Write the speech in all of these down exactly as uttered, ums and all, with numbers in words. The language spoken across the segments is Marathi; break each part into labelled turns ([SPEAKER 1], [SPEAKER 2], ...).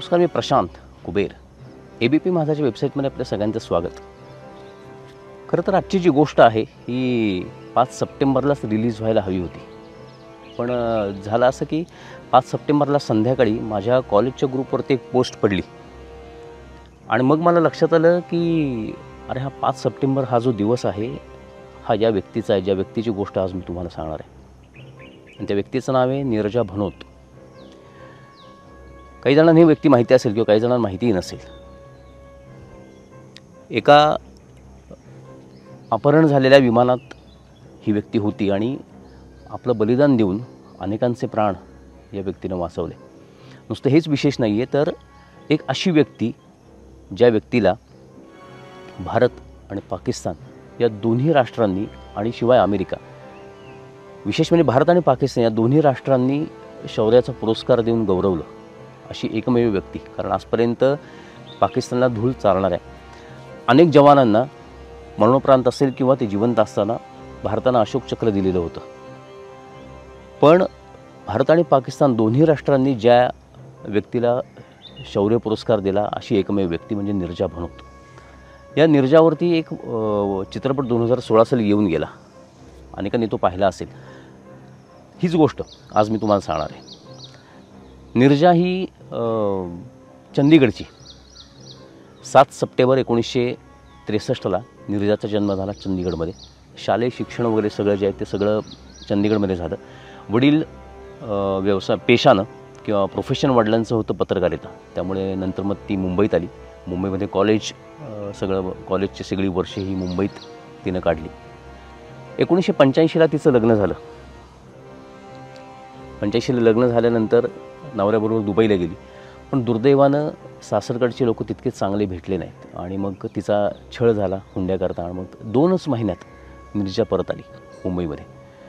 [SPEAKER 1] नमस्कार, मी Prashant Kuber. A B P माझाच्या वेबसाईटमध्ये आपल्या सगळ्यांचं स्वागत. खरं तर आजची जी गोष्ट आहे ही पाच सप्टेंबरलाच रिलीज व्हायला हवी होती, पण झालं असं की पाच सप्टेंबरला संध्याकाळी माझ्या कॉलेजच्या ग्रुपवरती एक पोस्ट पडली आणि मग मला लक्षात आलं की अरे हा पाच सप्टेंबर हा जो दिवस आहे हा या व्यक्तीचा आहे, ज्या व्यक्तीची गोष्ट आज मी तुम्हाला सांगणार आहे. आणि त्या व्यक्तीचं नाव आहे नीरजा भनोत. काही जणांना ही व्यक्ती माहिती असेल किंवा काही जणांना माहितीही नसेल. एका अपहरण झालेल्या विमानात ही व्यक्ती होती आणि आपलं बलिदान देऊन अनेकांचे प्राण या व्यक्तीनं वाचवले. नुसतं हेच विशेष नाही आहे, तर एक अशी व्यक्ती ज्या व्यक्तीला भारत आणि पाकिस्तान या दोन्ही राष्ट्रांनी आणि शिवाय अमेरिका, विशेष म्हणजे भारत आणि पाकिस्तान या दोन्ही राष्ट्रांनी शौर्याचा पुरस्कार देऊन गौरवलं, अशी एकमेव व्यक्ती. कारण आजपर्यंत पाकिस्तानला धूळ चालणाऱ्या अनेक जवानांना मरणोपरांत असेल किंवा ते जिवंत असताना भारतानं अशोक चक्र दिलेलं होतं, पण भारत आणि पाकिस्तान दोन्ही राष्ट्रांनी ज्या व्यक्तीला शौर्य पुरस्कार दिला अशी एकमेव व्यक्ती म्हणजे नीरजा भनोत. या नीरजावरती एक चित्रपट दोन हजार सोळा साली येऊन गेला, अनेकांनी तो पाहिला असेल. हीच गोष्ट आज मी तुम्हाला सांगणार आहे. नीरजा ही चंदीगडची. सात सप्टेंबर एकोणीसशे त्रेसष्टला नीरजाचा जन्म झाला चंदीगडमध्ये. शालेय शिक्षण वगैरे सगळं जे आहे ते सगळं चंदीगडमध्ये झालं. वडील व्यवसाय पेशानं किंवा प्रोफेशन वडिलांचं होतं पत्रकारिता, त्यामुळे नंतर मग ती मुंबईत आली. मुंबईमध्ये कॉलेज सगळं कॉलेजची सगळी वर्षे ही मुंबईत तिनं काढली. एकोणीसशे पंच्याऐंशीला तिचं लग्न झालं. पंच्याऐंशीला लग्न झाल्यानंतर नवऱ्याबरोबर दुबईला गेली, पण दुर्दैवानं सासरकडचे लोक तितके चांगले भेटले नाहीत आणि मग तिचा छळ झाला हुंड्याकरता. आणि मग दोनच महिन्यात नीरजा परत आली मुंबईमध्ये.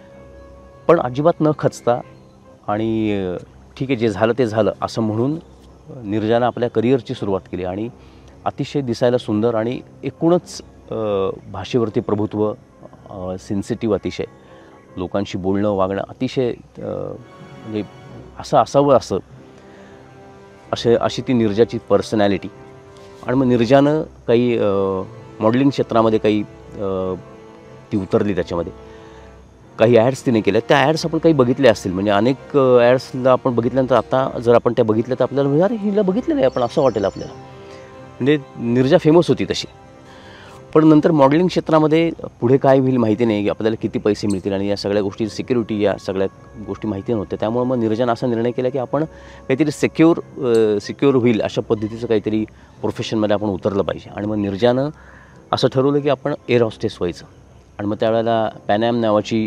[SPEAKER 1] पण अजिबात न खचता आणि ठीक आहे जे झालं ते झालं असं म्हणून नीरजानं आपल्या करिअरची सुरुवात केली आणि अतिशय दिसायला सुंदर आणि एकूणच भाषेवरती प्रभुत्व, सेन्सिटिव्ह, अतिशय लोकांशी बोलणं वागणं अतिशय म्हणजे असं असावं असं असे अशी ती नीरजाची पर्सनॅलिटी. आणि मग नीरजानं काही मॉडेलिंग क्षेत्रामध्ये काही ती उतरली, त्याच्यामध्ये काही ॲड्स तिने केल्या. त्या ॲड्स आपण काही बघितल्या असतील, म्हणजे अनेक ॲड्सला आपण बघितल्यानंतर आता जर आपण त्या बघितल्या तर आपल्याला म्हणजे अरे हिला बघितलेलं आहे आपण असं वाटेल आपल्याला. म्हणजे नीरजा फेमस होती तशी. पण नंतर मॉडेलिंग क्षेत्रामध्ये पुढे काय होईल माहिती नाही, आपल्याला किती पैसे मिळतील आणि या सगळ्या गोष्टी सिक्युरिटी या सगळ्या गोष्टी माहिती नव्हत्या. त्यामुळे मग नीरजानं असा निर्णय केला की आपण काहीतरी सिक्युअर सिक्युअर होईल अशा पद्धतीचं काहीतरी प्रोफेशनमध्ये आपण उतरलं पाहिजे. आणि मग नीरजानं असं ठरवलं की आपण एअर हॉस्टेस व्हायचं. आणि मग त्यावेळेला पॅनॅम नावाची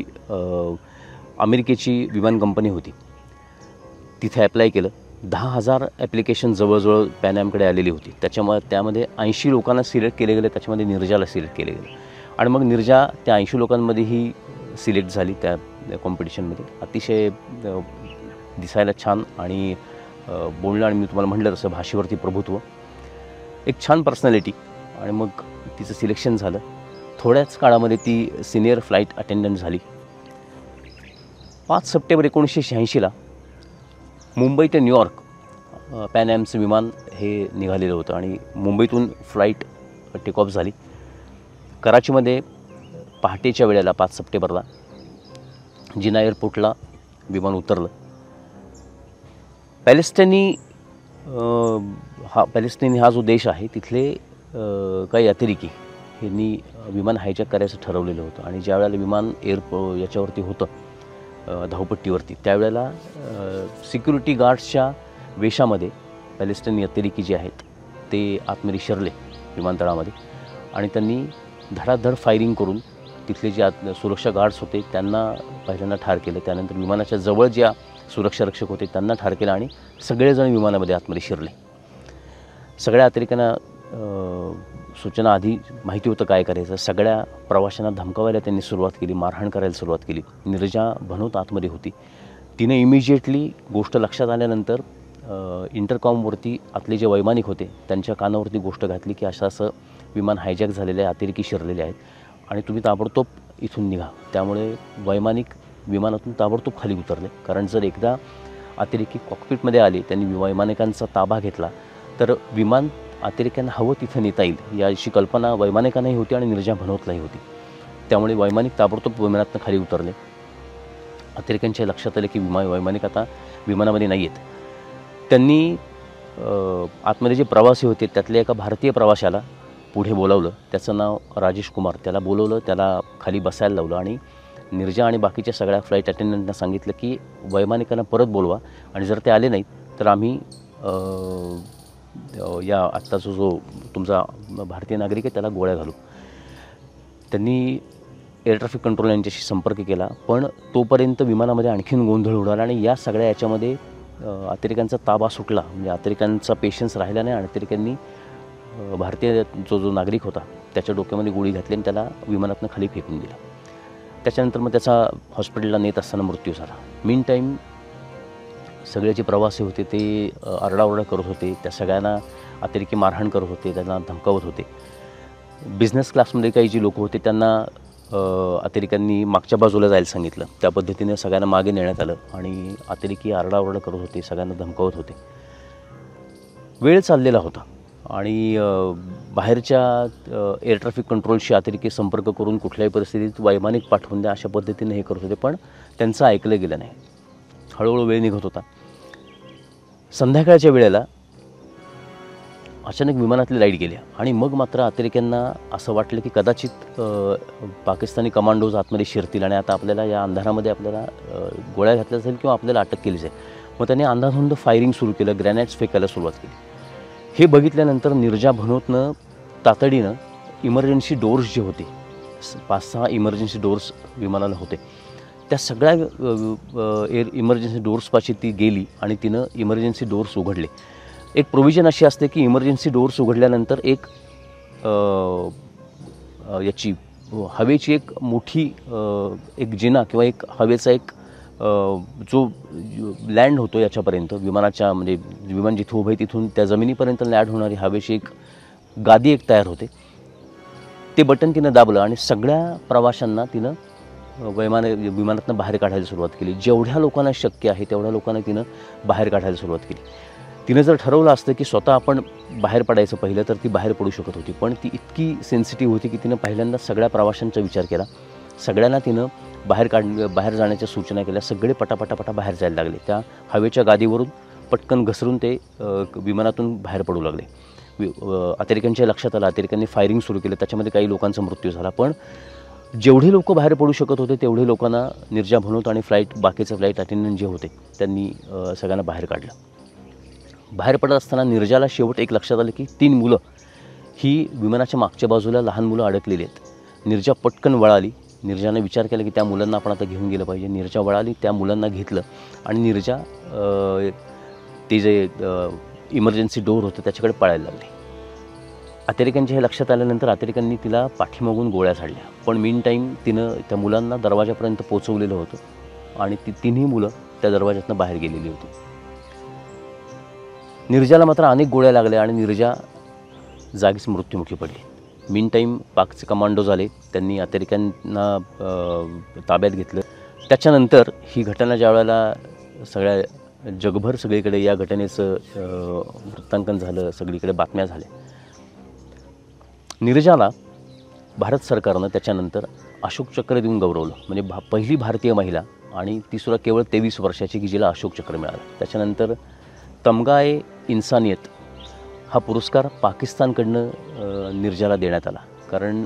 [SPEAKER 1] अमेरिकेची विमान कंपनी होती, तिथे ॲप्लाय केलं. दहा हजार ॲप्लिकेशन जवळजवळ पॅनॅमकडे आलेली होती. त्याच्यामुळे त्यामध्ये ऐंशी लोकांना सिलेक्ट केले गेले, त्याच्यामध्ये नीरजाला सिलेक्ट केले गेले. आणि मग नीरजा त्या ऐंशी लोकांमध्येही सिलेक्ट झाली त्या कॉम्पिटिशनमध्ये. अतिशय दिसायला छान आणि बोलणं आणि मी तुम्हाला म्हटलं तसं भाषेवरती प्रभुत्व, एक छान पर्सनॅलिटी. आणि मग तिचं सिलेक्शन झालं. थोड्याच काळामध्ये ती सिनियर फ्लाईट अटेंडंट झाली. पाच सप्टेंबर एकोणीसशे शहाऐंशीला मुंबई ते न्यूयॉर्क पॅनॅमचं विमान हे निघालेलं होतं आणि मुंबईतून फ्लाईट टेक ऑफ झाली. कराचीमध्ये पहाटेच्या वेळेला पाच सप्टेंबरला जिना एअरपोर्टला विमान उतरलं. पॅलेस्टाईनी हा पॅलेस्टाईन हा जो देश आहे तिथले काही अतिरेकी यांनी विमान हायजॅक करायचं ठरवलेलं होतं. आणि ज्या वेळेला विमान एअरपो याच्यावरती होतं धावपट्टीवरती, त्यावेळेला सिक्युरिटी गार्ड्सच्या वेशामध्ये पॅलेस्टाईनी अतिरेकी जे आहेत ते आतमध्ये शिरले विमानतळामध्ये आणि त्यांनी धडाधड फायरिंग करून तिथले जे आत सुरक्षा गार्ड्स होते त्यांना पहिल्यांदा ठार केलं. त्यानंतर विमानाच्या जवळ ज्या सुरक्षारक्षक होते त्यांना ठार केलं आणि सगळेजण विमानामध्ये आतमध्ये शिरले. सगळ्या अतिरेक्यांना सूचना आधी माहिती होतं काय करायचं. सगळ्या प्रवाशांना धमकावायला त्यांनी सुरुवात केली, मारहाण करायला सुरुवात केली. नीरजा भनोत आतमध्ये होती. तिने इमिजिएटली गोष्ट लक्षात आल्यानंतर इंटरकॉमवरती आतले जे वैमानिक होते त्यांच्या कानावरती गोष्ट घातली की असं असं विमान हायजॅक झालेलं आहे, अतिरेकी शिरलेले आहेत आणि तुम्ही ताबडतोब इथून निघा. त्यामुळे वैमानिक विमानातून ताबडतोब खाली उतरले. कारण जर एकदा अतिरेकी कॉकपिटमध्ये आले, त्यांनी वैमानिकांचा ताबा घेतला, तर विमान अतिरेक्यांना हवं तिथं नेता येईल याची कल्पना वैमानिकांनाही होती आणि नीरजा भनोतलाही होती. त्यामुळे वैमानिक ताबडतोब विमानातनं खाली उतरले. अतिरेक्यांच्या लक्षात आले की विमा वैमानिक आता विमानामध्ये नाही आहेत. त्यांनी आतमध्ये जे प्रवासी होते त्यातल्या एका भारतीय प्रवाशाला पुढे बोलावलं. त्याचं नाव राजेश कुमार. त्याला बोलवलं, त्याला खाली बसायला लावलं आणि नीरजा आणि बाकीच्या सगळ्या फ्लाईट अटेंडंटना सांगितलं की वैमानिकांना परत बोलवा आणि जर ते आले नाहीत तर आम्ही या आत्ताचा जो तुमचा भारतीय नागरिक आहे त्याला गोळ्या घालू. त्यांनी एअर ट्रॅफिक कंट्रोल यांच्याशी संपर्क केला, पण तोपर्यंत विमानामध्ये आणखीन गोंधळ उडाला आणि या सगळ्या याच्यामध्ये अतिरेक्यांचा ताबा सुटला. म्हणजे अतिरेक्यांचा पेशन्स राहिला नाही आणि अतिरेक्यांनी भारतीय जो जो नागरिक होता त्याच्या डोक्यामध्ये गोळी घातली आणि त्याला विमानातनं खाली फेकून दिला. त्याच्यानंतर मग त्याचा हॉस्पिटलला नेत असताना मृत्यू झाला. मीन टाईम सगळे जे प्रवासी होते ते आरडाओरडा करत होते, त्या सगळ्यांना अतिरेकी मारहाण करत होते, त्यांना धमकावत होते. बिझनेस क्लासमध्ये काही जी लोक होते त्यांना अतिरेक्यांनी मागच्या बाजूला जायला सांगितलं. त्या पद्धतीने सगळ्यांना मागे नेण्यात आलं आणि अतिरेकी आरडाओरडा करत होते, सगळ्यांना धमकावत होते. वेळ चाललेला होता आणि बाहेरच्या एअर ट्रॅफिक कंट्रोलशी अतिरेकी संपर्क करून कुठल्याही परिस्थितीत वैमानिक पाठवून द्या अशा पद्धतीने हे करत होते, पण त्यांचं ऐकलं गेलं नाही. हळूहळू वेळ निघत होता. संध्याकाळच्या वेळेला अचानक विमानातली लाईट गेल्या आणि मग मात्र अतिरेक्यांना असं वाटलं की कदाचित पाकिस्तानी कमांडोज आतमध्ये शिरतील आणि आता आपल्याला या अंधारामध्ये आपल्याला गोळ्या घातल्या जाईल किंवा आपल्याला अटक केली जाईल. मग त्यांनी अंधाधुंद फायरिंग सुरू केलं, ग्रॅनेड्स फेकायला सुरुवात केली. हे बघितल्यानंतर नीरजा भनोतनं तातडीनं इमर्जन्सी डोर्स जे होते, पाच सहा इमर्जन्सी डोर्स विमानाला होते, त्या सगळ्या एअर इमर्जन्सी डोर्सपाशी ती गेली आणि तिनं इमर्जन्सी डोर्स उघडले. एक प्रोव्हिजन अशी असते की इमर्जन्सी डोर्स उघडल्यानंतर एक याची हवेची एक मोठी एक जिना किंवा एक हवेचा एक जो लँड होतो याच्यापर्यंत विमानाच्या म्हणजे विमान जिथं उभं आहे तिथून त्या जमिनीपर्यंत लँड होणारी हवेची एक गादी एक तयार होते. ते बटन तिनं दाबलं आणि सगळ्या प्रवाशांना तिनं विमान विमानातनं बाहेर काढायला सुरुवात केली. जेवढ्या लोकांना शक्य आहे तेवढ्या लोकांना तिनं बाहेर काढायला सुरुवात केली. तिनं जर ठरवलं असतं की स्वतः आपण बाहेर पडायचं पहिलं तर ती बाहेर पडू शकत होती, पण ती इतकी सेन्सिटिव्ह होती की तिनं पहिल्यांदा सगळ्या प्रवाशांचा विचार केला. सगळ्यांना तिनं बाहेर काढ बाहेर जाण्याच्या सूचना केल्या. सगळे पटापटापटा बाहेर जायला लागले. त्या हवेच्या गादीवरून पटकन घसरून ते विमानातून बाहेर पडू लागले. अतिरेक्यांच्या लक्षात आलं, अतिरेक्यांनी फायरिंग सुरू केलं. त्याच्यामध्ये काही लोकांचा मृत्यू झाला, पण जेवढे लोक बाहेर पडू शकत होते तेवढे लोकांना नीरजा भनोत आणि फ्लाईट बाकीचे फ्लाईट अटेंडंट जे होते त्यांनी सगळ्यांना बाहेर काढलं. बाहेर पडत असताना नीरजाला शेवट एक लक्षात आलं की तीन मुलं ही विमानाच्या मागच्या बाजूला लहान मुलं अडकलेली आहेत. नीरजा पटकन वळाली. नीरजाने विचार केला की त्या मुलांना आपण आता घेऊन गेलं पाहिजे. नीरजा वळाली, त्या मुलांना घेतलं आणि नीरजा ते जे इमर्जन्सी डोर होतं त्याच्याकडे पळायला लागले. अतिरेक्यांच्या हे लक्षात आल्यानंतर अतिरेक्यांनी तिला पाठीमागून गोळ्या झाडल्या, पण मीन टाईम तिनं त्या मुलांना दरवाजापर्यंत पोचवलेलं होतं आणि ती तिन्ही मुलं त्या दरवाज्यातनं बाहेर गेलेली होती. नीरजाला मात्र अनेक गोळ्या लागल्या आणि नीरजा जागीच मृत्युमुखी पडली. मीन टाईम पाकचे कमांडो झाले, त्यांनी अतिरेक्यांना ताब्यात घेतलं. त्याच्यानंतर ही घटना ज्या वेळेला सगळ्या जगभर सगळीकडे या घटनेचं वृत्तांकन झालं, सगळीकडे बातम्या झाल्या. नीरजाला भारत सरकारनं त्याच्यानंतर अशोक चक्र देऊन गौरवलं. म्हणजे भा पहिली भारतीय महिला आणि ती सुद्धा केवळ तेवीस वर्षाची की जिला अशोक चक्र मिळालं. त्याच्यानंतर तमगा-ए इन्सानियत हा पुरस्कार पाकिस्तानकडनं नीरजाला देण्यात आला, कारण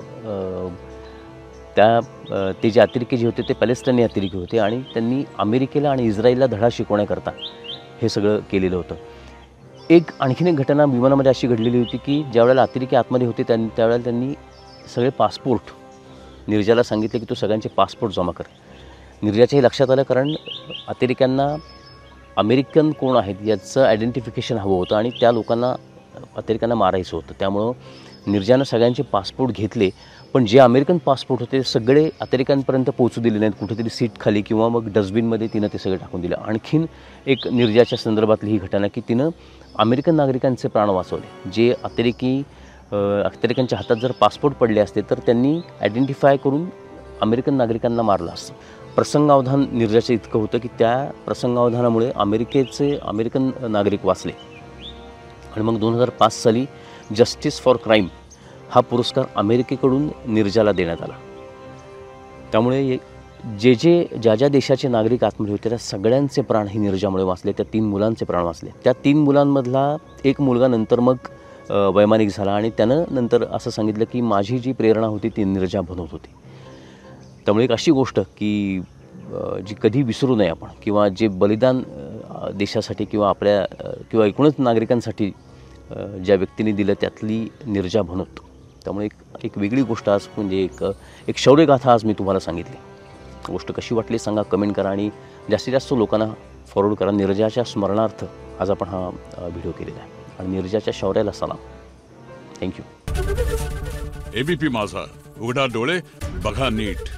[SPEAKER 1] त्या ते जे अतिरेकी जे होते ते पॅलेस्टाईनी अतिरेकी होते आणि त्यांनी अमेरिकेला आणि इस्रायलला धडा शिकवण्याकरता हे सगळं केलेलं होतं. एक आणखीन एक घटना विमानामध्ये अशी घडलेली होती की ज्यावेळेला अतिरेकी आतमध्ये होते त्यांनी त्यावेळेला त्यांनी सगळे पासपोर्ट नीरजाला सांगितले की तू सगळ्यांचे पासपोर्ट जमा कर. नीरजाच्याही लक्षात आलं, कारण अतिरेक्यांना अमेरिकन कोण आहेत याचं आयडेंटिफिकेशन हवं होतं आणि त्या लोकांना अतिरेक्यांना मारायचं होतं. त्यामुळं नीरजानं सगळ्यांचे पासपोर्ट घेतले, पण जे अमेरिकन पासपोर्ट होते सगळे अतिरेक्यांपर्यंत पोहोचू दिले नाहीत. कुठेतरी सीट खाली किंवा मग डस्टबिनमध्ये तिनं ते सगळे टाकून दिलं. आणखीन एक नीरजाच्या संदर्भातली ही घटना की तिनं अमेरिकन नागरिकांचे प्राण वाचवले. जे अतिरेकी अतिरेक्यांच्या हातात जर पासपोर्ट पडले असते तर त्यांनी आयडेंटिफाय करून अमेरिकन नागरिकांना मारलं असतं. प्रसंगावधान नीरजाचं इतकं होतं की त्या प्रसंगावधानामुळे अमेरिकेचे अमेरिकन नागरिक वाचले आणि मग दोन हजार पाच साली जस्टिस फॉर क्राईम हा पुरस्कार अमेरिकेकडून नीरजाला देण्यात आला. त्यामुळे जे जे ज्या ज्या देशाचे नागरिक आतमध्ये होते त्या सगळ्यांचे प्राण ही नीरजामुळे वाचले. त्या तीन मुलांचे प्राण वाचले. त्या तीन मुलांमधला एक मुलगा नंतर मग वैमानिक झाला आणि त्यानं नंतर असं सांगितलं की माझी जी प्रेरणा होती ती नीरजा बनवत होती. त्यामुळे एक अशी गोष्ट की जी कधी विसरू नये आपण, किंवा जे बलिदान देशासाठी किंवा आपल्या किंवा एकूणच नागरिकांसाठी ज्या व्यक्तीने दिलं त्यातली नीरजा बनवतो. त्यामुळे एक एक वेगळी गोष्ट आज म्हणजे एक एक शौर्यगाथा आज मी तुम्हाला सांगितली. गोष्ट कशी वाटली सांगा, कमेंट करा आणि जास्तीत जास्त लोकांना फॉरवर्ड करा. नीरजाच्या स्मरणार्थ आज आपण हा व्हिडिओ केलेला आहे आणि नीरजाच्या शौर्याला सलाम. थँक्यू.
[SPEAKER 2] एबीपी माझा, उघडा डोळे बघा नीट.